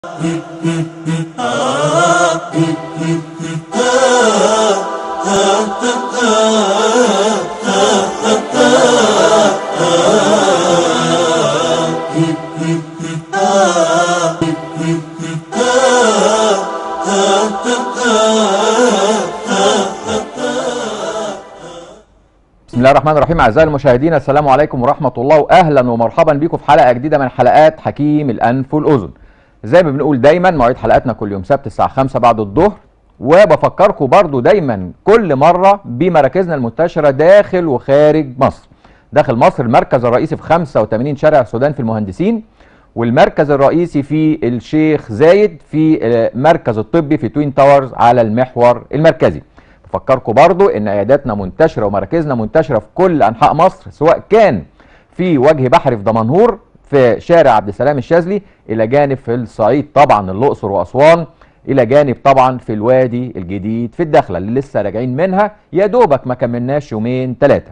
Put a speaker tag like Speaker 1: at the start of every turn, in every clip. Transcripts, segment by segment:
Speaker 1: بسم الله الرحمن الرحيم. اعزائي المشاهدين، السلام عليكم ورحمه الله، واهلا ومرحبا بكم في حلقه جديده من حلقات حكيم الانف والاذن. زي ما بنقول دايما مواعيد حلقاتنا كل يوم سبت الساعه 5 بعد الظهر، وبفكركم برضو دايما كل مره بمراكزنا المنتشره داخل وخارج مصر. داخل مصر المركز الرئيسي في 85 شارع السودان في المهندسين، والمركز الرئيسي في الشيخ زايد في المركز الطبي في توين تاورز على المحور المركزي. بفكركم برضو ان عياداتنا منتشره ومراكزنا منتشره في كل انحاء مصر، سواء كان في وجه بحري في دمنهور في شارع عبد السلام الشاذلي، الى جانب في الصعيد طبعا الاقصر واسوان، الى جانب طبعا في الوادي الجديد في الداخله اللي لسه راجعين منها يا دوبك ما كملناش يومين ثلاثه.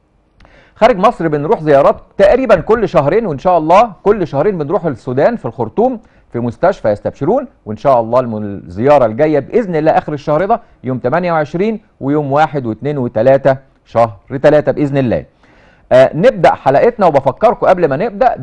Speaker 1: خارج مصر بنروح زيارات تقريبا كل شهرين، وان شاء الله كل شهرين بنروح السودان في الخرطوم في مستشفى يستبشرون، وان شاء الله الزياره الجايه باذن الله اخر الشهر ده يوم 28 ويوم 1 و2 و3 شهر 3 باذن الله. نبدا حلقتنا، وبفكركم قبل ما نبدا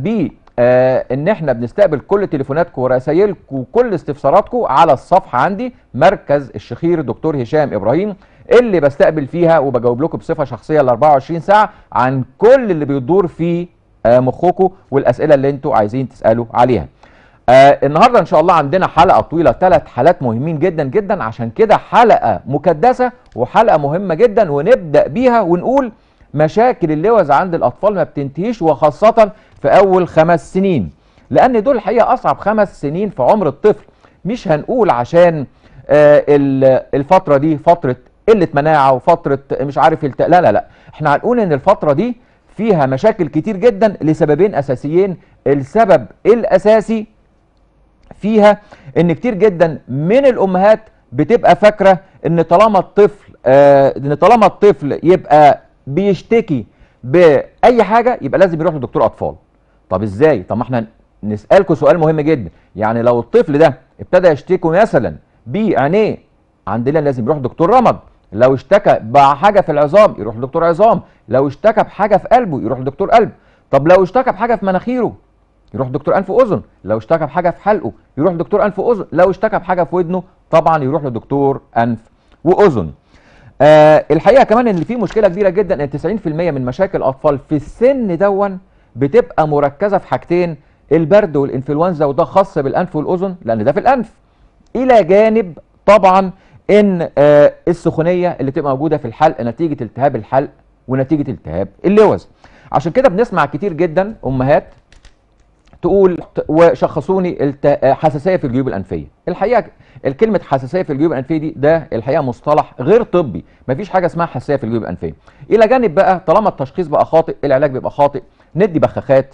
Speaker 1: ان احنا بنستقبل كل تليفوناتكم ورسائلكم وكل استفساراتكم على الصفحه عندي مركز الشخير دكتور هشام ابراهيم، اللي بستقبل فيها وبجاوب لكم بصفه شخصيه ال 24 ساعه عن كل اللي بيدور في مخكم والاسئله اللي انتوا عايزين تسالوا عليها. النهارده ان شاء الله عندنا حلقه طويله، 3 حالات مهمين جدا جدا، عشان كده حلقه مكدسه وحلقه مهمه جدا، ونبدا بيها ونقول مشاكل اللوز عند الاطفال ما بتنتهيش، وخاصه في اول 5 سنين، لان دول الحقيقه اصعب 5 سنين في عمر الطفل. مش هنقول عشان الفتره دي فتره قله مناعه وفتره مش عارف لا لا لا، احنا هنقول ان الفتره دي فيها مشاكل كتير جدا لسببين اساسيين. السبب الاساسي فيها ان كتير جدا من الامهات بتبقى فاكره ان طالما الطفل يبقى بيشتكي باي حاجه يبقى لازم يروح لدكتور اطفال. طب ازاي؟ طب ما احنا نسالكم سؤال مهم جدا، يعني لو الطفل ده ابتدى يشتكي مثلا بعينيه، عندنا لازم يروح دكتور رمد. لو اشتكى بحاجه في العظام يروح لدكتور عظام. لو اشتكى بحاجه في قلبه يروح لدكتور قلب. طب لو اشتكى بحاجه في مناخيره يروح دكتور انف واذن. لو اشتكى بحاجه في حلقه يروح دكتور انف واذن. لو اشتكى بحاجه في ودنه طبعا يروح لدكتور انف واذن. الحقيقه كمان ان في مشكله كبيره جدا، ان 90% من مشاكل الاطفال في السن دون بتبقى مركزه في حاجتين: البرد والانفلونزا، وده خاص بالانف والاذن لان ده في الانف، الى جانب طبعا ان السخونيه اللي تبقى موجوده في الحلق نتيجه التهاب الحلق ونتيجه التهاب اللوز. عشان كده بنسمع كتير جدا امهات تقول وشخصوني حساسيه في الجيوب الانفيه. الحقيقه الكلمه حساسيه في الجيوب الانفيه دي ده الحقيقه مصطلح غير طبي، مفيش حاجه اسمها حساسيه في الجيوب الانفيه. الى جانب بقى طالما التشخيص بقى خاطئ العلاج بيبقى خاطئ، ندي بخاخات،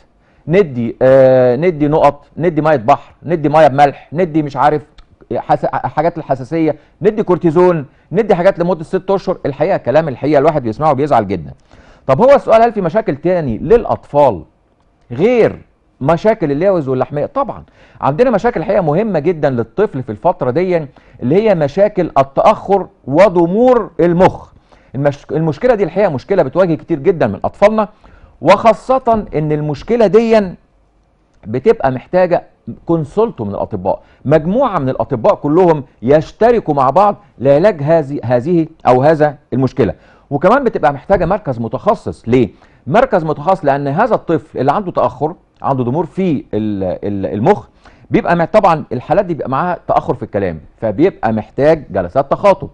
Speaker 1: ندي نقط، ندي ميه بحر، ندي ميه بملح، ندي مش عارف حاجات الحساسيه، ندي كورتيزون، ندي حاجات لمده 6 اشهر. الحقيقه كلام الحقيقه الواحد بيسمعه بيزعل جدا. طب هو السؤال، هل في مشاكل تاني للاطفال غير مشاكل اللوز واللحميه؟ طبعا عندنا مشاكل الحقيقه مهمه جدا للطفل في الفتره دي، اللي هي مشاكل التاخر وضمور المخ. المشكله دي الحقيقه مشكله بتواجه كتير جدا من اطفالنا، وخاصه ان المشكله دي بتبقى محتاجه كونسلتو من الاطباء، مجموعه من الاطباء كلهم يشتركوا مع بعض لعلاج هذه او هذا المشكله. وكمان بتبقى محتاجه مركز متخصص. ليه مركز متخصص؟ لان هذا الطفل اللي عنده تاخر، عنده ضمور في المخ، بيبقى طبعا الحالات دي بيبقى معاها تاخر في الكلام، فبيبقى محتاج جلسات تخاطب،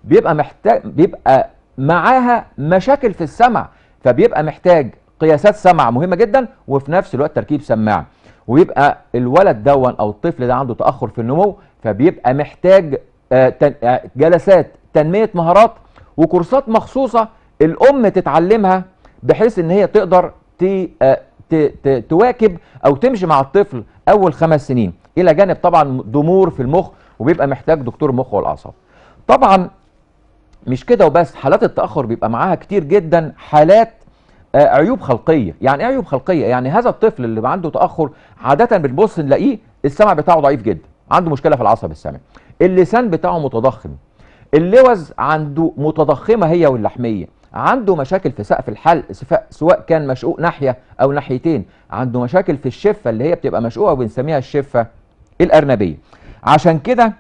Speaker 1: بيبقى معاها مشاكل في السمع، فبيبقى محتاج قياسات سمع مهمه جدا، وفي نفس الوقت تركيب سماعه. ويبقى الولد دون او الطفل ده عنده تاخر في النمو، فبيبقى محتاج جلسات تنميه مهارات وكورسات مخصوصه الام تتعلمها، بحيث ان هي تقدر تواكب او تمشي مع الطفل اول 5 سنين، الى جانب طبعا ضمور في المخ، وبيبقى محتاج دكتور مخ والاعصاب. طبعا مش كده وبس، حالات التاخر بيبقى معاها كتير جدا حالات عيوب خلقيه. يعني ايه عيوب خلقيه؟ يعني هذا الطفل اللي عنده تاخر عاده بنبص نلاقيه السمع بتاعه ضعيف جدا، عنده مشكله في العصب السمعي، اللسان بتاعه متضخم، اللوز عنده متضخمه هي واللحميه، عنده مشاكل في سقف الحلق سواء كان مشقوق ناحيه او ناحيتين، عنده مشاكل في الشفه اللي هي بتبقى مشقوقه وبنسميها الشفه الارنبيه. عشان كده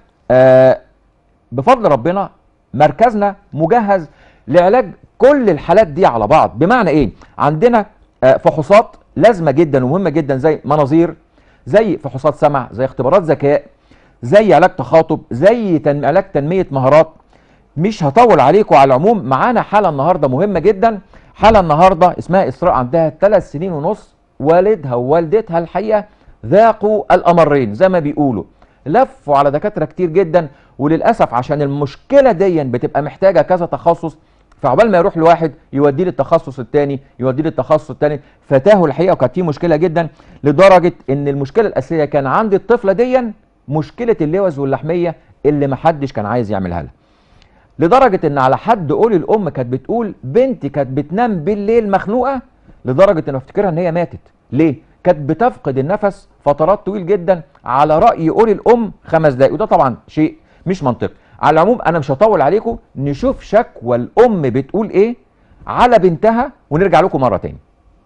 Speaker 1: بفضل ربنا مركزنا مجهز لعلاج كل الحالات دي على بعض. بمعنى ايه؟ عندنا فحوصات لازمه جدا ومهمه جدا زي مناظير، زي فحوصات سمع، زي اختبارات ذكاء، زي علاج تخاطب، زي علاج تنميه مهارات. مش هطول عليكم. على العموم معانا حاله النهارده مهمه جدا. حاله النهارده اسمها اسراء، عندها 3 سنين ونص، والدها ووالدتها الحقيقه ذاقوا الامرين زي ما بيقولوا، لفوا على دكاتره كتير جدا، وللاسف عشان المشكله دي بتبقى محتاجه كذا تخصص، فعقبال ما يروح لواحد يوديه للتخصص الثاني، يوديه للتخصص الثاني، فتاهوا الحقيقه وكانت في مشكله جدا، لدرجه ان المشكله الاساسيه كان عند الطفله دي مشكله اللوز واللحميه اللي محدش كان عايز يعملها لها. لدرجه ان على حد قول الام كانت بتقول بنتي كانت بتنام بالليل مخنوقه، لدرجه ان افتكرها ان هي ماتت. ليه؟ كانت بتفقد النفس فترات طويل جدا، على راي قول الام 5 دقائق، وده طبعا شيء مش منطقي. على العموم انا مش هطول عليكم، نشوف شكوى الام بتقول ايه على بنتها ونرجع لكم مره تاني.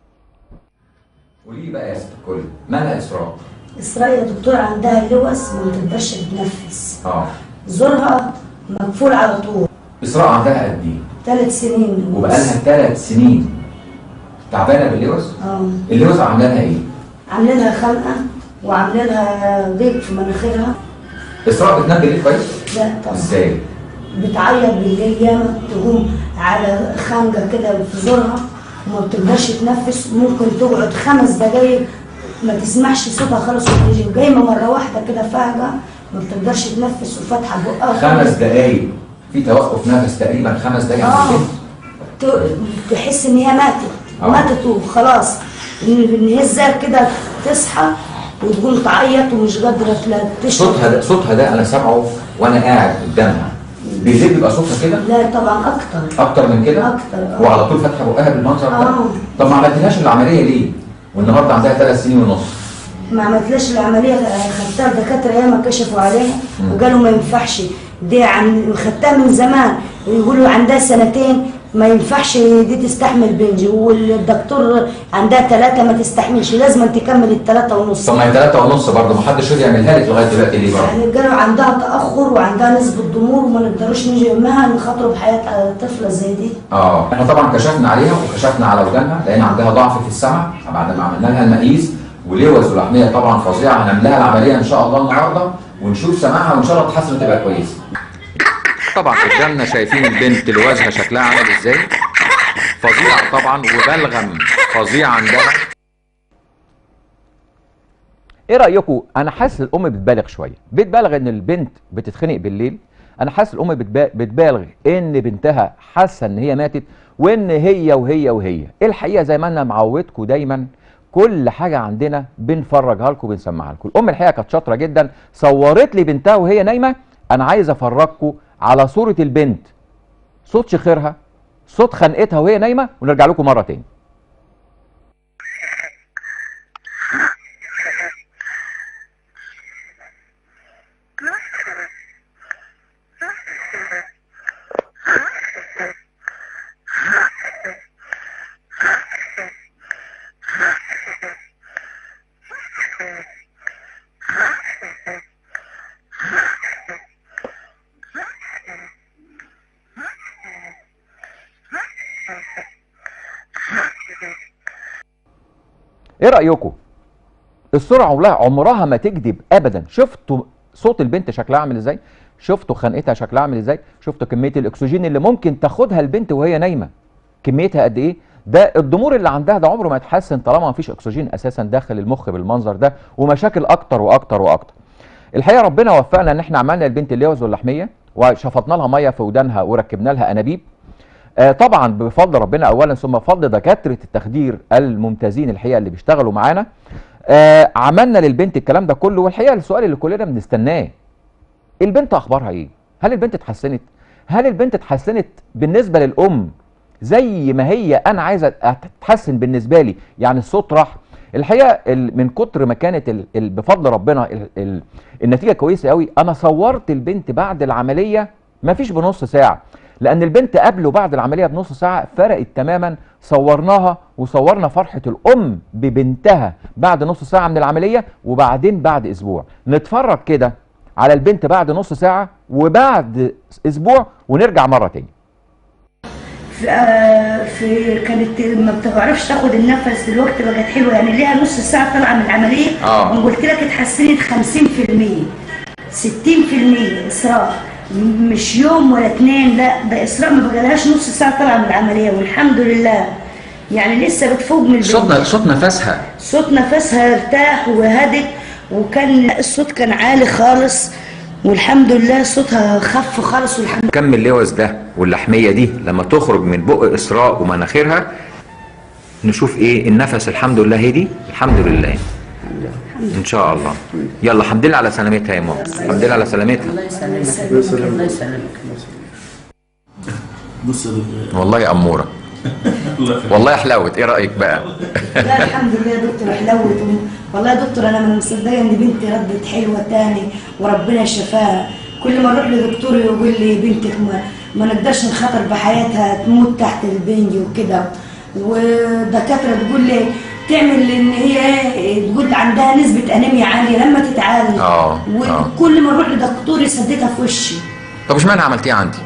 Speaker 1: قولي لي بقى يا ست الكل، مالها اسراء؟
Speaker 2: اسراء يا دكتور عندها اللوز ما بتقدرش تتنفس. زورها مقفول على طول.
Speaker 1: اسراء عندها قد ايه؟
Speaker 2: 3 سنين
Speaker 1: وبقالها 3 سنين تعبانه باللوز؟ اللوز عامله لها ايه؟
Speaker 2: عاملين لها خنقه وعاملين لها ضيق في مناخيرها.
Speaker 1: اسراء بتنام بالليل كويس؟
Speaker 2: لا طبعا.
Speaker 1: ازاي؟
Speaker 2: بتعيط بالليل ياما، تقوم على خنقه كده في زورها وما بتقدرش تنفس، ممكن تقعد 5 دقايق ما تسمعش صوتها خالص وتيجي وجايمه مره واحده كده فجاه ما بتقدرش تنفس وفاتحه بقها. 5
Speaker 1: دقايق في توقف نفس تقريبا 5 دقايق
Speaker 2: تحس ان هي ماتت وخلاص، ان هي ازاي كده تصحى وتقوم تعيط ومش قادره تشرب.
Speaker 1: صوتها ده انا سامعه وانا قاعد قدامها. بالليل بيبقى صوتها كده؟
Speaker 2: لا طبعا اكتر
Speaker 1: من كده؟
Speaker 2: اكتر.
Speaker 1: وعلى طول فاتحه بقها بالمنظر ده؟ طب ما عملتلهاش العمليه ليه؟ والنهارده عندها 3 سنين ونص.
Speaker 2: ما عملتلاش العمليه، خدتها الدكاتره ياما كشفوا عليها وقالوا ما ينفعش، دي خدتها من زمان، ويقولوا عندها 2 سنين ما ينفعش دي تستحمل بنج، والدكتور عندها 3 ما تستحملش، لازم تكمل ال3 ونص.
Speaker 1: طب ما هي 3 ونص برضه ما حدش راضي يعملها لك لغايه دلوقتي ليه برضه؟
Speaker 2: يعني قالوا عندها تاخر وعندها نسبه ضمور وما نقدروش نيجي يمها نخاطروا بحياه طفله زي دي.
Speaker 1: احنا طبعا كشفنا عليها وكشفنا على ودانها لان عندها ضعف في السمع بعد ما عملنا لها المقيس، ولوز ولحميه طبعا فظيعه، هنعمل لها العمليه ان شاء الله النهارده ونشوف سماعها وان شاء الله تتحسن وتبقى كويسه. طبعا قدامنا شايفين البنت لوزها شكلها عامل ازاي، فظيعه طبعا وبلغم فظيع عندها. ايه رايكم؟ انا حاسس الام بتبالغ شويه، بتبالغ ان البنت بتتخنق بالليل، انا حاسس الام بتبالغ ان بنتها حاسه ان هي ماتت، وان هي وهي وهي. الحقيقه زي ما انا معودكم دايما كل حاجه عندنا بنفرجها لكم بنسمعها لكم. الام الحقيقه كانت شاطره جدا، صورت لي بنتها وهي نايمه. انا عايز افرجكم على صوره البنت، صوت شخيرها، صوت خنقتها وهي نايمه، ونرجع لكم مره تاني. ايه رايكم؟ السرعه عمرها ما تكذب ابدا. شفتوا صوت البنت شكلها عامل ازاي؟ شفتوا خنقتها شكلها عامل ازاي؟ شفتوا كميه الاكسجين اللي ممكن تاخدها البنت وهي نايمه كميتها قد ايه؟ ده الضمور اللي عندها ده عمره ما يتحسن طالما ما فيش اكسجين اساسا داخل المخ بالمنظر ده، ومشاكل اكتر واكتر واكتر. الحقيقه ربنا وفقنا ان احنا عملنا البنت اللوز واللحميه وشفطنا لها ميه في ودانها وركبنا لها انابيب. طبعا بفضل ربنا اولا ثم بفضل دكاتره التخدير الممتازين الحقيقه اللي بيشتغلوا معانا. عملنا للبنت الكلام ده كله. والحقيقه السؤال اللي كلنا بنستناه، البنت اخبارها ايه؟ هل البنت اتحسنت؟ هل البنت اتحسنت بالنسبه للام زي ما هي انا عايزه تتحسن بالنسبه لي؟ يعني الصوت راح، الحقيقه من كتر ما كانت بفضل ربنا النتيجه كويسه قوي. انا صورت البنت بعد العمليه ما فيش بنص ساعه، لان البنت قبل وبعد العمليه بنص ساعه فرقت تماما. صورناها وصورنا فرحه الام ببنتها بعد نص ساعه من العمليه وبعدين بعد اسبوع. نتفرج كده على البنت بعد نص ساعه وبعد اسبوع ونرجع مره تاني.
Speaker 2: كانت ما بتعرفش تاخد النفس، دلوقتي بقت حلوه يعني، ليها نص ساعه طالعه من العمليه. وقلت لك اتحسنت 50%، 60% اسراء، مش يوم ولا اتنين، لا ده اسراء ما بقالهاش نص ساعه طالعه من العمليه، والحمد لله يعني لسه بتفوق من البنت. صوت نفسها ارتاح وهدت، وكان الصوت كان عالي خالص، والحمد لله صوتها خف خالص والحمد لله.
Speaker 1: كم اللوز ده واللحميه دي لما تخرج من بق اسراء ومناخيرها نشوف ايه النفس. الحمد لله هدي، الحمد لله ان شاء الله. يلا الحمد لله على سلامتها يا ماما، الحمد لله على سلامتها.
Speaker 3: الله يسلمك، الله يسلمك.
Speaker 4: بص يا دكتور
Speaker 1: والله يا اموره والله حلاوت. ايه رايك بقى؟
Speaker 2: لا الحمد لله يا دكتور حلاوت. والله يا دكتور انا من مصدقه ان بنتي ردت حلوه تاني وربنا شفاها. كل ما اروح لدكتور يقول لي بنتك ما نقدرش نخاطر بحياتها تموت تحت البنج وكده، ودكاتره تقول لي تعمل ان هي تقول عندها نسبه انيميا عاليه لما تتعالج. وكل ما اروح لدكتور يسددها في وشي.
Speaker 1: طب اشمعنى عملتيها عندي؟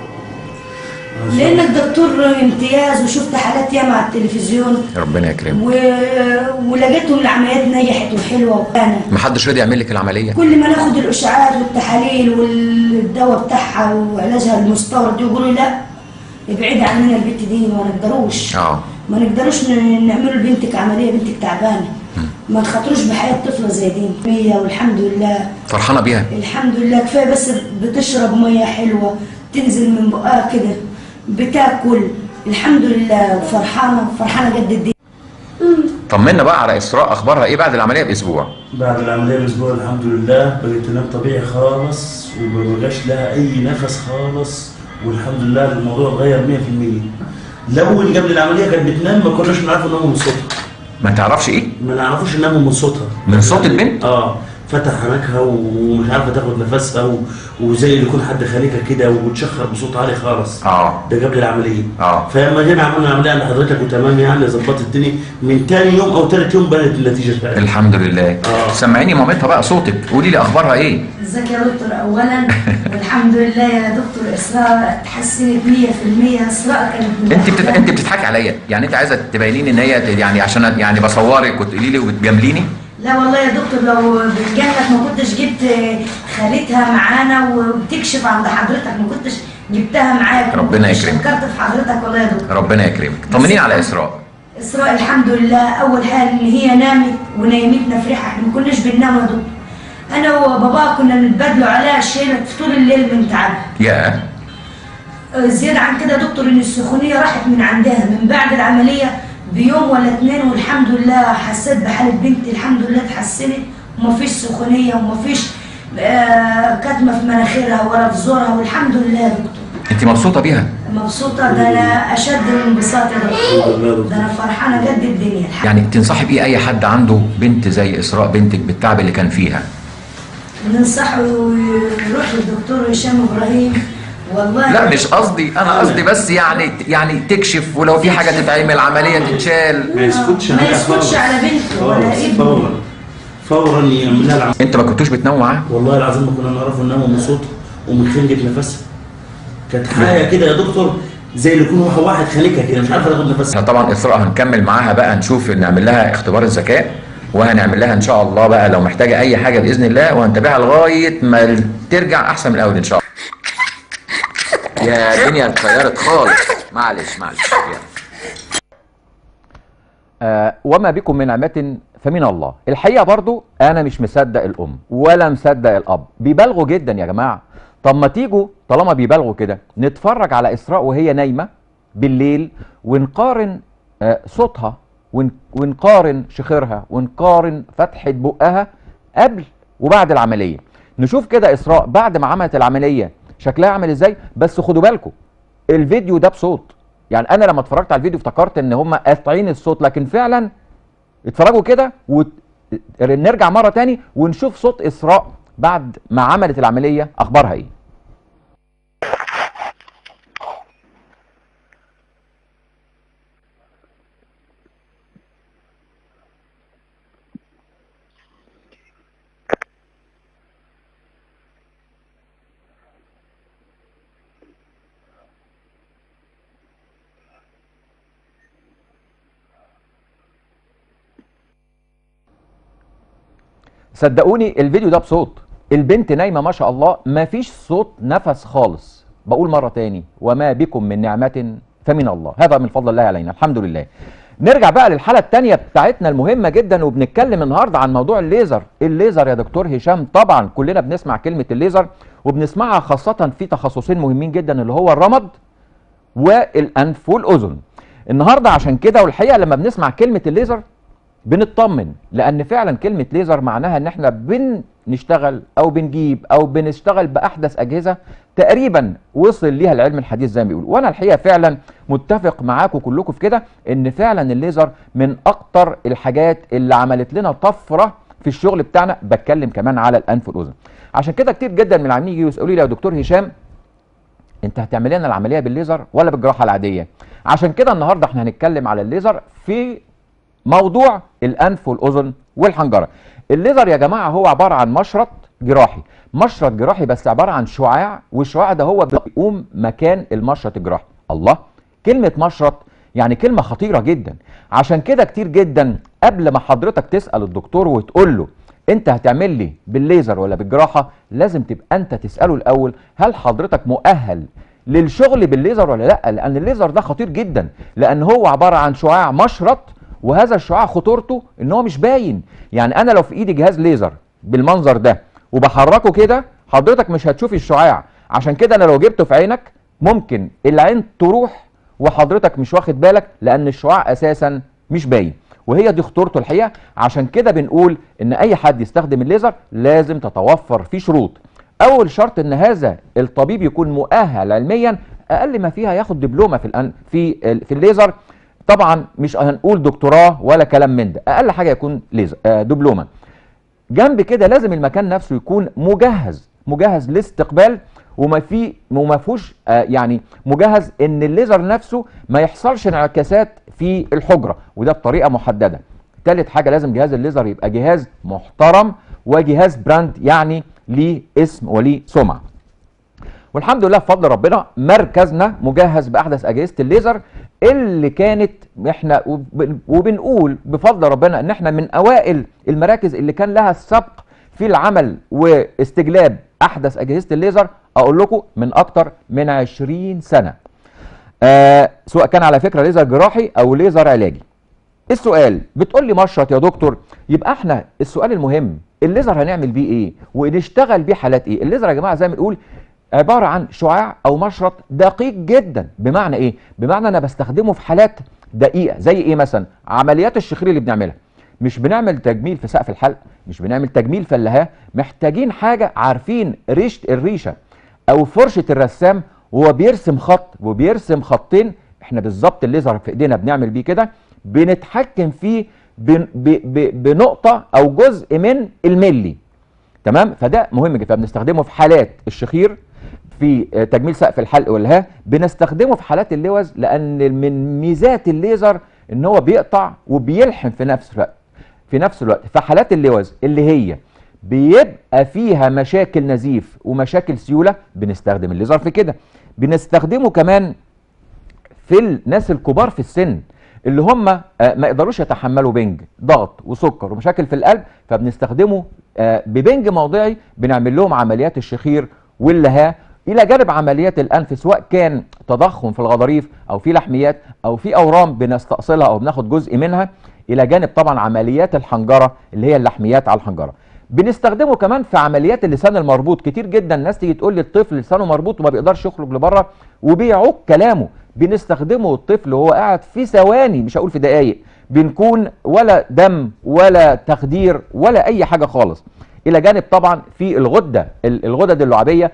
Speaker 2: لانك دكتور امتياز وشفت حالات ياما على التلفزيون.
Speaker 1: ربنا يكرمك.
Speaker 2: ولقيتهم العمليات نجحت وحلوه وكانت.
Speaker 1: ما حدش راضي يعمل لك العمليه؟
Speaker 2: كل ما ناخد الاشعاعات والتحاليل والدواء بتاعها وعلاجها المستورد يقولوا لا ابعدي عننا البنت دي، ما نقدروش. ما نقدروش نعملوا لبنتك عمليه، بنتك تعبانه. ما نخاطروش بحياه طفله زي دي. مية والحمد لله.
Speaker 1: فرحانه بيها؟
Speaker 2: الحمد لله. كفايه بس بتشرب ميه حلوه تنزل من بقها كده، بتاكل، الحمد لله. فرحانه قد الدنيا.
Speaker 1: طمنا بقى على اسراء، اخبارها ايه بعد العمليه باسبوع؟
Speaker 4: بعد العمليه باسبوع الحمد لله بقت تنام طبيعي خالص، وما بقاش لها اي نفس خالص، والحمد لله الموضوع اتغير 100%. الاول قبل العمليه كانت بتنام ما كناش نعرف انها من صوتها.
Speaker 1: ما تعرفش ايه؟
Speaker 4: ما نعرفوش انها من صوتها.
Speaker 1: من صوت البنت؟
Speaker 4: فتح حنكها ومش عارفه تاخد نفسها وزي اللي يكون حد خانقها كده وبتشخر بصوت عالي خالص. ده قبل العمليه. فلما جينا عملنا العمليه عند حضرتك وتمام يعني ظبطت الدنيا، من ثاني يوم او ثالث يوم بانت النتيجه بتاعتها.
Speaker 1: الحمد لله. سمعيني مامتها بقى صوتك، قولي لي اخبارها ايه؟
Speaker 2: ازيك يا دكتور اولا. والحمد لله يا دكتور اسراء اتحسنت 100%. اسراء كانت
Speaker 1: انت بتضحكي عليا، يعني انت عايزه تبيني ان هي يعني عشان يعني بصورك وتقولي لي وبتجامليني؟
Speaker 2: لا والله يا دكتور لو بتجاملك ما كنتش جبت خالتها معانا وبتكشف عند حضرتك، ما كنتش جبتها معاك.
Speaker 1: ربنا يكرمك.
Speaker 2: شكرت في حضرتك والله يا دكتور.
Speaker 1: ربنا يكرمك. طمنيني على اسراء.
Speaker 2: اسراء الحمد لله. اول حاجه ان هي نامت ونيمتنا في ريحه، احنا ما كناش بننام يا دكتور. انا وبابا كنا نتبادلوا عليها شيلت طول الليل من تعبها.
Speaker 1: ياه.
Speaker 2: زياده عن كده يا دكتور ان السخونيه راحت من عندها من بعد العمليه بيوم ولا اتنين، والحمد لله حسيت بحالة بنتي الحمد لله اتحسنت، ومفيش سخونية ومفيش كتمة في مناخيرها ولا في زورها، والحمد لله يا دكتور.
Speaker 1: انت مبسوطة بيها؟
Speaker 2: مبسوطة، ده انا اشد من انبساط يا دكتور، ده انا فرحانة قد الدنيا.
Speaker 1: يعني تنصحي بايه اي حد عنده بنت زي اسراء بنتك بالتعب اللي كان فيها؟
Speaker 2: ننصحه يروح للدكتور هشام ابراهيم. والله
Speaker 1: لا مش قصدي، انا قصدي بس يعني تكشف، ولو في حاجه تتعمل عمليه تتشال.
Speaker 4: ما يسكتش
Speaker 2: على بنته ولا ابنه،
Speaker 4: فورا يعمل لها العمليه.
Speaker 1: انت ما كنتوش بتناموا معاه؟
Speaker 4: والله العظيم ما كنا نعرفوا نناموا من صوتها ومن خنقه نفسها. كانت حاجه كده يا دكتور زي اللي يكون واحد خانقها كده مش عارفه تاخد نفسها.
Speaker 1: طبعا اسراء هنكمل معاها بقى، نشوف نعمل لها اختبار الذكاء، وهنعمل لها ان شاء الله بقى لو محتاجه اي حاجه باذن الله، وهنتابعها لغايه ما ترجع احسن من الاول ان شاء الله. يا الدنيا اتغيرت خالص. معلش وما بكم من نعمة فمن الله. الحقيقة برضو أنا مش مصدق الأم ولا مصدق الأب، بيبالغوا جدا يا جماعة. طب ما تيجوا طالما بيبالغوا كده نتفرج على إسراء وهي نايمة بالليل، ونقارن صوتها ونقارن شخيرها ونقارن فتحة بقها قبل وبعد العملية. نشوف كده إسراء بعد ما عملت العملية شكلها عامل ازاي. بس خدوا بالكم الفيديو ده بصوت، يعني انا لما اتفرجت على الفيديو افتكرت ان هم قاطعين الصوت، لكن فعلا اتفرجوا كده ونرجع مره تاني ونشوف صوت اسراء بعد ما عملت العمليه اخبارها ايه. صدقوني الفيديو ده بصوت البنت نايمه ما شاء الله، ما فيش صوت نفس خالص. بقول مره تاني، وما بكم من نعمه فمن الله، هذا من فضل الله علينا، الحمد لله. نرجع بقى للحاله الثانيه بتاعتنا المهمه جدا، وبنتكلم النهارده عن موضوع الليزر. الليزر يا دكتور هشام، طبعا كلنا بنسمع كلمه الليزر، وبنسمعها خاصه في تخصصين مهمين جدا اللي هو الرمد والانف والاذن. النهارده عشان كده، والحقيقه لما بنسمع كلمه الليزر بنطمن، لان فعلا كلمه ليزر معناها ان احنا بنشتغل او بنجيب او بنشتغل باحدث اجهزه تقريبا وصل ليها العلم الحديث زي ما بيقولوا. وانا الحقيقه فعلا متفق معاكم كلكم في كده، ان فعلا الليزر من اكتر الحاجات اللي عملت لنا طفره في الشغل بتاعنا. بتكلم كمان على الانف والاذن. عشان كده كتير جدا من العاملين يجوا يسالوا لي يا دكتور هشام انت هتعمل لنا العمليه بالليزر ولا بالجراحه العاديه؟ عشان كده النهارده احنا هنتكلم على الليزر في موضوع الانف والاذن والحنجره. الليزر يا جماعه هو عباره عن مشرط جراحي، مشرط جراحي بس عباره عن شعاع، والشعاع ده هو بيقوم مكان المشرط الجراحي. الله، كلمه مشرط يعني كلمه خطيره جدا. عشان كده كتير جدا قبل ما حضرتك تسال الدكتور وتقول له انت هتعمل لي بالليزر ولا بالجراحه، لازم تبقى انت تساله الاول هل حضرتك مؤهل للشغل بالليزر ولا لا، لان الليزر ده خطير جدا، لان هو عباره عن شعاع مشرط، وهذا الشعاع خطورته ان هو مش باين. يعني انا لو في ايدي جهاز ليزر بالمنظر ده وبحركه كده، حضرتك مش هتشوف الشعاع. عشان كده انا لو جبته في عينك ممكن العين تروح وحضرتك مش واخد بالك، لان الشعاع اساسا مش باين، وهي دي خطورته الحقيقه. عشان كده بنقول ان اي حد يستخدم الليزر لازم تتوفر فيه شروط. اول شرط ان هذا الطبيب يكون مؤهل علميا، اقل ما فيها ياخد دبلومه في الليزر. طبعا مش هنقول دكتوراه ولا كلام من ده، اقل حاجه يكون ليزر دبلومه. جنب كده لازم المكان نفسه يكون مجهز لاستقبال، وما فيهوش يعني مجهز ان الليزر نفسه ما يحصلش انعكاسات في الحجره، وده بطريقه محدده. ثالث حاجه لازم جهاز الليزر يبقى جهاز محترم وجهاز براند، يعني ليه اسم وليه سمعه. والحمد لله بفضل ربنا مركزنا مجهز باحدث اجهزه الليزر، اللي كانت احنا وبنقول بفضل ربنا ان احنا من اوائل المراكز اللي كان لها السبق في العمل واستجلاب احدث اجهزه الليزر. اقول لكم من اكتر من 20 سنه، سواء كان على فكره ليزر جراحي او ليزر علاجي. السؤال بتقول لي مشرط يا دكتور، يبقى احنا السؤال المهم الليزر هنعمل بيه ايه ونشتغل بيه حالات ايه؟ الليزر يا جماعه زي ما بنقول عباره عن شعاع او مشرط دقيق جدا. بمعنى ايه؟ بمعنى انا بستخدمه في حالات دقيقه. زي ايه مثلا؟ عمليات الشخير اللي بنعملها، مش بنعمل تجميل في سقف الحلق، مش بنعمل تجميل في اللهاه، محتاجين حاجه، عارفين الريشه او فرشه الرسام وهو بيرسم خط وبيرسم خطين، احنا بالظبط الليزر في ايدينا بنعمل بيه كده، بنتحكم فيه بنقطه او جزء من الملي. تمام؟ فده مهم جدا، بنستخدمه في حالات الشخير، في تجميل سقف الحلق والها، بنستخدمه في حالات اللوز، لان من ميزات الليزر ان هو بيقطع وبيلحم في نفس الوقت. في حالات اللوز اللي هي بيبقى فيها مشاكل نزيف ومشاكل سيوله، بنستخدم الليزر في كده. بنستخدمه كمان في الناس الكبار في السن اللي هم ما يقدروش يتحملوا بنج، ضغط وسكر ومشاكل في القلب، فبنستخدمه ببنج موضعي، بنعمل لهم عمليات الشخير واللهاه، الى جانب عمليات الانف، سواء كان تضخم في الغضاريف او في لحميات او في اورام بنستأصلها او بناخد جزء منها، الى جانب طبعا عمليات الحنجره اللي هي اللحميات على الحنجره. بنستخدمه كمان في عمليات اللسان المربوط. كتير جدا الناس تيجي تقول لي الطفل لسانه مربوط وما بيقدرش يخرج لبره وبيعوق كلامه، بنستخدمه الطفل وهو قاعد في ثواني، مش هقول في دقائق، بنكون ولا دم ولا تخدير ولا اي حاجه خالص. الى جانب طبعا في الغدد اللعابيه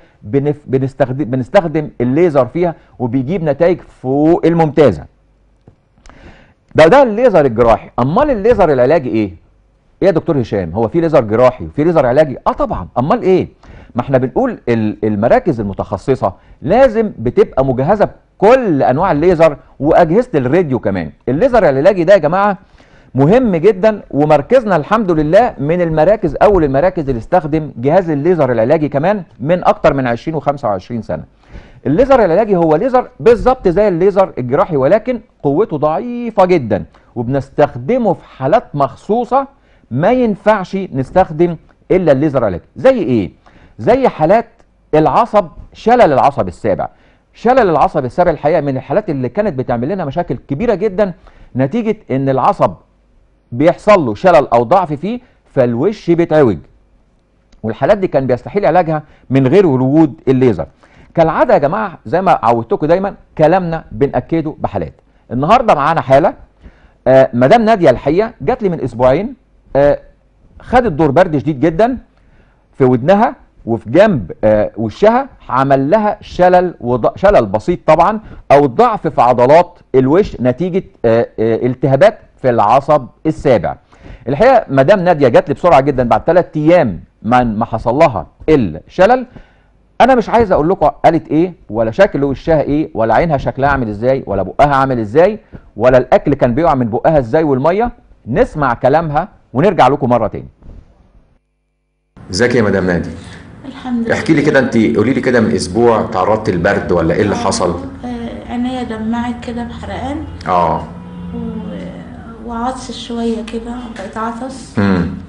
Speaker 1: بنستخدم الليزر فيها وبيجيب نتائج فوق الممتازه. ده الليزر الجراحي. امال الليزر العلاجي ايه يا دكتور هشام؟ هو في ليزر جراحي وفي ليزر علاجي؟ طبعا. امال ايه؟ ما احنا بنقول المراكز المتخصصه لازم بتبقى مجهزه بكل انواع الليزر واجهزه الراديو كمان. الليزر العلاجي ده يا جماعه مهم جدا، ومركزنا الحمد لله من المراكز، اول المراكز اللي استخدم جهاز الليزر العلاجي كمان من اكتر من 20 و25 سنه. الليزر العلاجي هو ليزر بالظبط زي الليزر الجراحي، ولكن قوته ضعيفه جدا، وبنستخدمه في حالات مخصوصه ما ينفعش نستخدم الا الليزر العلاجي. زي ايه؟ زي حالات العصب، شلل العصب السابع. شلل العصب السابع الحقيقه من الحالات اللي كانت بتعمل لنا مشاكل كبيره جدا، نتيجه ان العصب بيحصل له شلل او ضعف فيه فالوش بيتعوج، والحالات دي كان بيستحيل علاجها من غير وجود الليزر. كالعاده يا جماعه زي ما عودتكم دايما كلامنا بنأكده بحالات. النهارده معانا حاله مدام ناديه الحقيقه جات لي من اسبوعين، خدت دور برد شديد جدا في ودنها وفي جنب وشها، عمل لها شلل بسيط طبعا او ضعف في عضلات الوش نتيجه التهابات في العصب السابع. الحقيقه مدام ناديه جات لي بسرعه جدا بعد 3 ايام ما حصل لها الشلل. انا مش عايز اقول لكم قالت ايه، ولا شكل وشها ايه، ولا عينها شكلها عامل ازاي، ولا بقها عامل ازاي، ولا الاكل كان بيقع من بقها ازاي والميه. نسمع كلامها ونرجع لكم مره تاني.
Speaker 3: ازيك يا مدام نادي؟
Speaker 5: الحمد لله.
Speaker 3: احكي لي كده، انت قولي لي كده، من اسبوع تعرضتي للبرد ولا ايه اللي حصل؟
Speaker 5: عينيا دمعت كده بحرقان وعطس شويه كده، بقيت عطس.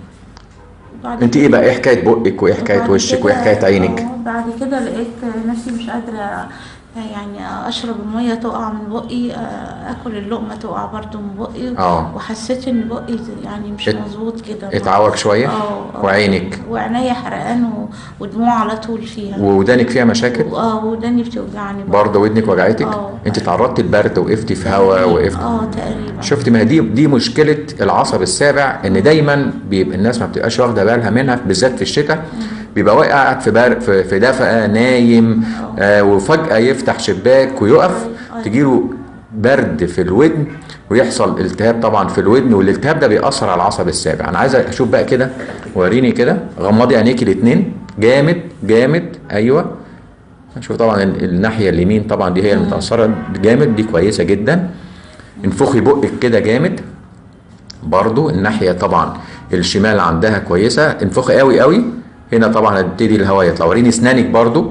Speaker 3: انت ايه بقى، ايه حكايه بقك وايه حكايه وشك وايه حكايه عينك؟
Speaker 5: بعد كده لقيت نفسي مش قادره يعني اشرب الميه تقع من بقي، اكل اللقمه تقع برضو من بقي. وحسيت ان بقي يعني مش مظبوط كده،
Speaker 3: اتعوج شويه. وعينك؟
Speaker 5: وعينيا حرقان ودموع على طول فيها.
Speaker 3: وودانك فيها مشاكل؟
Speaker 5: وداني بتوجعني
Speaker 3: برضه. ودنك وجعتك؟ انت تعرضتي للبرد، وقفتي في هواء، وقفتي
Speaker 5: تقريبا.
Speaker 3: شفتي؟ ما دي مشكله العصب السابع، ان دايما بيبقى الناس ما بتبقاش واخده بالها منها، بالذات في الشتاء. بيبقى واقع قاعد في دفقه نايم، وفجاه يفتح شباك ويقف، تجيله برد في الودن ويحصل التهاب طبعا في الودن، والالتهاب ده بيأثر على العصب السابع. انا عايز اشوف بقى كده، وريني كده، غمضي عينيكي الاثنين جامد جامد. ايوه، شوف طبعا الناحيه اليمين طبعا دي هي المتأثره جامد، دي كويسه جدا. انفخي بقك كده جامد. برضو الناحيه طبعا الشمال عندها كويسه، انفخي قوي قوي. هنا طبعا هتبتدي الهواء يطلع. وريني اسنانك برضو.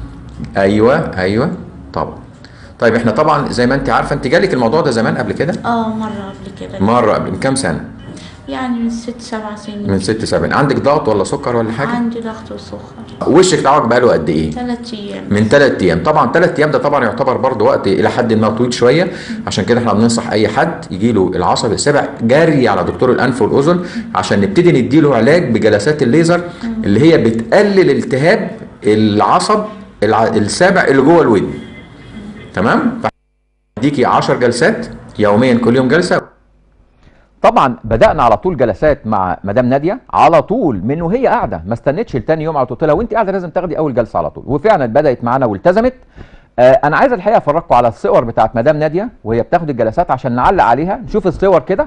Speaker 3: ايوه طبعا. طيب احنا طبعا زي ما انت عارفه، انت جالك الموضوع ده زمان قبل كده؟
Speaker 5: مره قبل كده.
Speaker 3: مره قبل، من كام سنه؟
Speaker 5: يعني من 6-7 سنين.
Speaker 3: من 6-7. عندك ضغط ولا سكر ولا حاجه؟
Speaker 5: عندي ضغط وسكر.
Speaker 3: وشك اتعوج بقاله قد ايه؟
Speaker 5: 3 ايام.
Speaker 3: من 3 ايام. طبعا 3 ايام ده طبعا يعتبر برضه وقت الى حد ما طويل شويه، عشان كده احنا بننصح اي حد يجي له العصب السابع جري على دكتور الانف والاذن، عشان نبتدي نديله علاج بجلسات الليزر اللي هي بتقلل التهاب العصب السابع اللي جوه الودن. تمام؟ فهديكي 10 جلسات يوميا، كل يوم جلسه.
Speaker 1: طبعا بدأنا على طول جلسات مع مدام ناديه على طول من وهي قاعده، ما استنتش لتاني يوم على طول. قلت لها وانت قاعده لازم تاخدي اول جلسه على طول، وفعلا بدأت معانا والتزمت. انا عايز الحقيقه افرجكم على الصور بتاعت مدام ناديه وهي بتاخد الجلسات عشان نعلق عليها. نشوف الصور كده.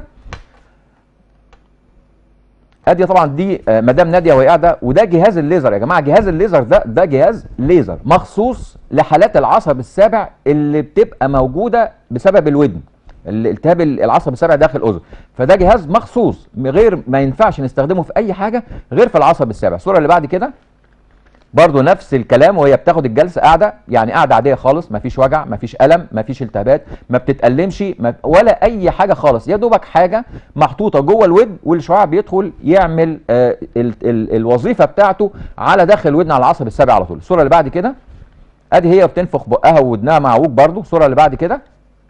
Speaker 1: ادي طبعا دي مدام ناديه وهي قاعده، وده جهاز الليزر يا جماعه. جهاز الليزر ده جهاز ليزر مخصوص لحالات العصب السابع اللي بتبقى موجوده بسبب الودن، الالتهاب العصب السابع داخل الاذن. فده جهاز مخصوص، غير ما ينفعش نستخدمه في اي حاجه غير في العصب السابع. الصوره اللي بعد كده برضو نفس الكلام، وهي بتاخد الجلسه قاعده، يعني قاعده عاديه خالص، مفيش وجع، مفيش الم، مفيش التهابات، ما بتتألمش ولا اي حاجه خالص. يا دوبك حاجه محطوطه جوه الودن والشعاع بيدخل يعمل الوظيفه بتاعته على داخل الودن على العصب السابع على طول. الصوره اللي بعد كده ادي هي بتنفخ بقها وودنها معوج برضو. الصوره اللي بعد كده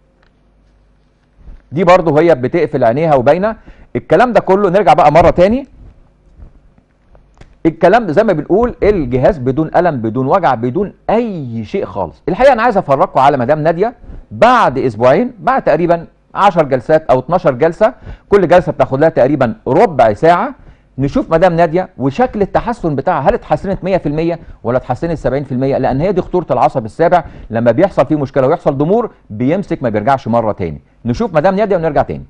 Speaker 1: دي برضو هي بتقفل عينيها وباينه. الكلام ده كله نرجع بقى مره تاني. الكلام زي ما بنقول الجهاز بدون الم، بدون وجع، بدون اي شيء خالص. الحقيقه انا عايز افرجكم على مدام ناديه بعد اسبوعين، بعد تقريبا 10 جلسات او 12 جلسه، كل جلسه بتاخد لها تقريبا ربع ساعه. نشوف مدام ناديه وشكل التحسن بتاعها، هل اتحسنت 100% ولا اتحسنت 70%؟ لان هي دي خطوره العصب السابع، لما بيحصل فيه مشكله ويحصل ضمور بيمسك ما بيرجعش مره تاني. نشوف مدام ناديه ونرجع تاني.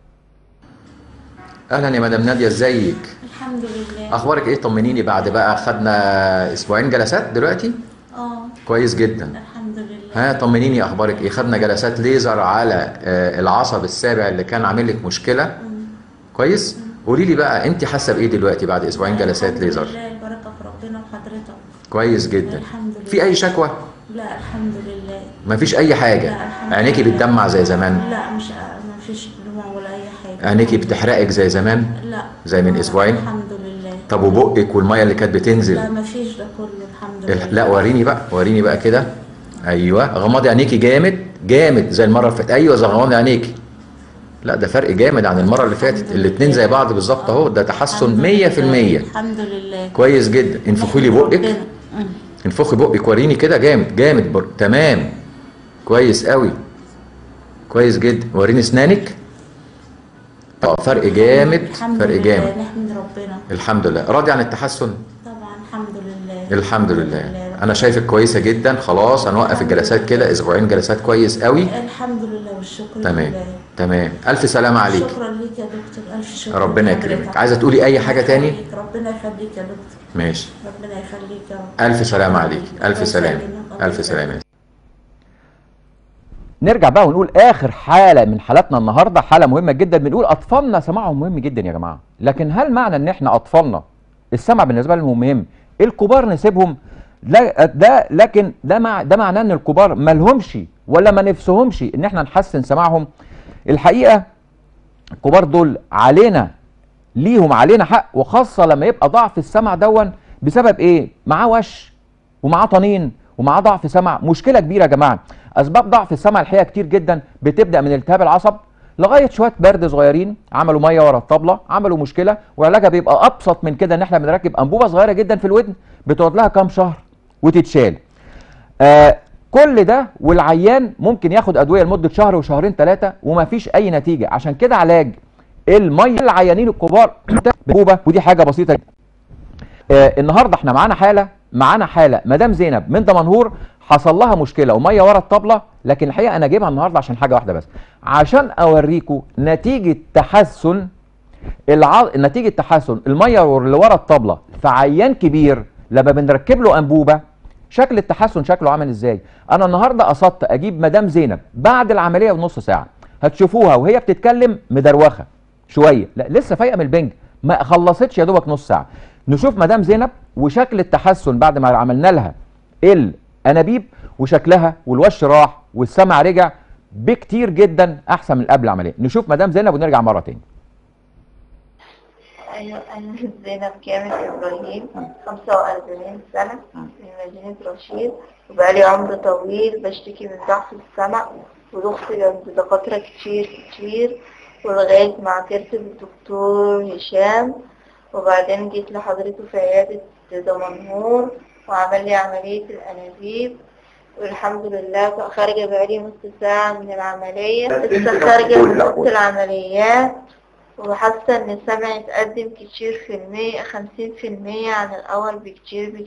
Speaker 3: اهلا يا مدام ناديه، ازيك؟
Speaker 5: الحمد لله.
Speaker 3: اخبارك ايه؟ طمنيني. بعد بقى خدنا اسبوعين جلسات دلوقتي. كويس جدا.
Speaker 5: الحمد لله.
Speaker 3: ها طمنيني اخبارك ايه؟ خدنا جلسات ليزر على العصب السابع اللي كان عامل لك مشكله. كويس. قولي لي بقى انت حاسه بايه دلوقتي بعد اسبوعين جلسات ليزر؟
Speaker 5: الحمد لله، البركه في ربنا وحضرتك.
Speaker 3: كويس جدا.
Speaker 5: الحمد لله.
Speaker 3: في اي شكوى؟
Speaker 5: لا الحمد لله.
Speaker 3: مفيش اي حاجه؟ عينيكي بتدمع زي زمان؟
Speaker 5: لا مفيش دموع ولا اي حاجه.
Speaker 3: عينيكي بتحرقك زي زمان؟
Speaker 5: لا.
Speaker 3: زي من اسبوعين؟
Speaker 5: الحمد لله.
Speaker 3: طب وبقك والميه اللي كانت بتنزل؟
Speaker 5: لا مفيش ده كله الحمد لله.
Speaker 3: لا وريني بقى كده. ايوه غمضي عينيكي جامد زي المره اللي فاتت. ايوه غمضي عينيكي. لا ده فرق جامد عن المره اللي فاتت، الاثنين زي بعض بالظبط اهو. ده تحسن 100%.
Speaker 5: الحمد لله.
Speaker 3: كويس جدا. انفخي لي بقك، انفخي بقك وريني كده. جامد تمام. كويس قوي، كويس جدا. وريني اسنانك. فرق جامد، فرق جامد.
Speaker 5: نحمد ربنا.
Speaker 3: الحمد لله. راضي عن التحسن؟
Speaker 5: طبعا الحمد لله.
Speaker 3: الحمد لله. انا شايفك كويسه جدا. خلاص هنوقف الجلسات كده، اسبوعين جلسات كويس قوي.
Speaker 5: الحمد لله والشكر
Speaker 3: تمام
Speaker 5: لله.
Speaker 3: تمام. الف سلامه عليك.
Speaker 5: شكرا ليك يا دكتور، الف شكر.
Speaker 3: ربنا يكرمك. عايزه تقولي اي حاجه تاني؟
Speaker 5: ربنا يخليك يا دكتور.
Speaker 3: ماشي.
Speaker 5: ربنا يخليك يا رب.
Speaker 3: الف سلامه عليك. الف سلامه. الف سلامه.
Speaker 1: نرجع بقى ونقول اخر حاله من حالاتنا النهارده، حاله مهمه جدا. بنقول اطفالنا سماعهم مهم جدا يا جماعه، لكن هل معنى ان احنا اطفالنا السمع بالنسبه لهم مهم الكبار نسيبهم؟ لا، ده معناه ان الكبار ما لهمش ولا ما نفسهمش ان احنا نحسن سماعهم. الحقيقه الكبار دول ليهم علينا حق، وخاصه لما يبقى ضعف السمع دون بسبب ايه؟ معاه وش ومعاه طنين ومعاه ضعف سمع. مشكله كبيره يا جماعه. اسباب ضعف السمع الحقيقه كتير جدا، بتبدا من التهاب العصب لغايه شويه برد صغيرين عملوا ميه ورا الطبله عملوا مشكله، وعلاجها بيبقى ابسط من كده، ان احنا بنركب انبوبه صغيره جدا في الودن بتقعد لها كام شهر وتتشال. كل ده والعيان ممكن ياخد ادويه لمده شهر وشهرين ثلاثه ومفيش اي نتيجه. عشان كده علاج الميه العيانين الكبار بانبوبه، ودي حاجه بسيطه جدا. النهارده احنا معانا حاله مدام زينب من دمنهور، حصل لها مشكله وميه ورا الطبله، لكن الحقيقه انا جايبها النهارده عشان حاجه واحده بس، عشان اوريكم نتيجه تحسن الميه اللي ورا الطبله في عيان كبير لما بنركب له انبوبه. شكل التحسن شكله عامل ازاي؟ انا النهارده قصدت اجيب مدام زينب بعد العمليه بنص ساعه، هتشوفوها وهي بتتكلم مدروخه شويه، لا لسه فايقه من البنج، ما خلصتش يا دوبك نص ساعه. نشوف مدام زينب وشكل التحسن بعد ما عملنا لها الانابيب، وشكلها والوش راح والسمع رجع بكتير جدا احسن من قبل العمليه. نشوف مدام زينب ونرجع مره تاني.
Speaker 6: أنا زينب كامل إبراهيم، 45 سنة، من مدينة رشيد، وبقالي عمر طويل بشتكي من ضعف السمع ورحت عند دكاترة كتير ولغاية ما عثرت بالدكتور هشام، وبعدين جيت لحضرته في عيادة دمنهور وعمل لي عملية الأنابيب، والحمد لله خارجة بقالي نص ساعة من العملية، لسه خارجة من وقت العمليات، وحاسة ان سمعي اتقدم كتير في المية، 50% عن الأول بكتير.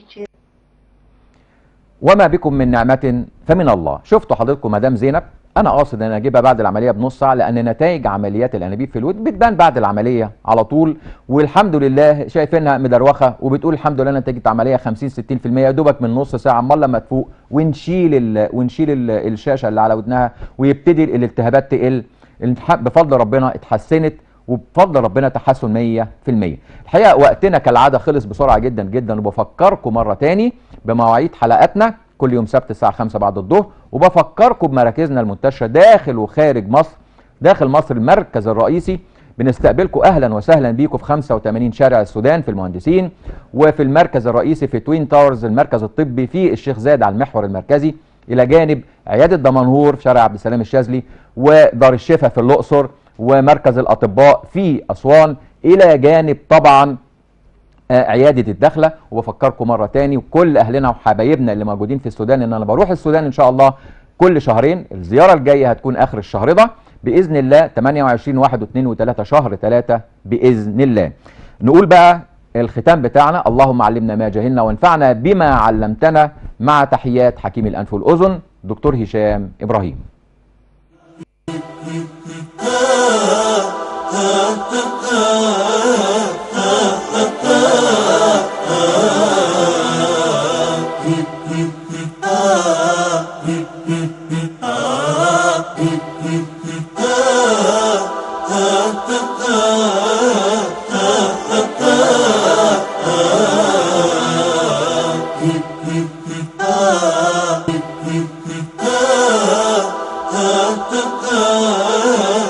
Speaker 1: وما بكم من نعمة فمن الله. شفتوا حضراتكم مدام زينب، انا قاصد ان اجيبها بعد العمليه بنص ساعه، لان نتائج عمليات الانابيب في الودن بتبان بعد العمليه على طول، والحمد لله شايفينها مدروخه، وبتقول الحمد لله نتيجه عمليه 50-60% يا دوبك من نص ساعه. امال لما تفوق ونشيل الشاشه اللي على ودنها ويبتدي الالتهابات تقل، بفضل ربنا اتحسنت، وبفضل ربنا تحسن 100%. الحقيقه وقتنا كالعاده خلص بسرعه جدا جدا، وبفكركم مره تاني بمواعيد حلقاتنا كل يوم سبت الساعه 5 بعد الظهر، وبفكركم بمراكزنا المنتشره داخل وخارج مصر. داخل مصر المركز الرئيسي بنستقبلكم اهلا وسهلا بيكم في 85 شارع السودان في المهندسين، وفي المركز الرئيسي في توين تاورز المركز الطبي في الشيخ زايد على المحور المركزي، الى جانب عياده دمنهور في شارع عبد السلام الشاذلي، ودار الشفا في الاقصر، ومركز الاطباء في اسوان، الى جانب طبعا عياده الداخله. وبفكركم مره تاني وكل اهلنا وحبايبنا اللي موجودين في السودان ان انا بروح السودان ان شاء الله كل شهرين. الزياره الجايه هتكون اخر الشهر ده باذن الله، 28 1 و2 و3 شهر 3 باذن الله. نقول بقى الختام بتاعنا: اللهم علمنا ما جهلنا وانفعنا بما علمتنا، مع تحيات حكيم الأنف والأذن دكتور هشام إبراهيم.
Speaker 7: ah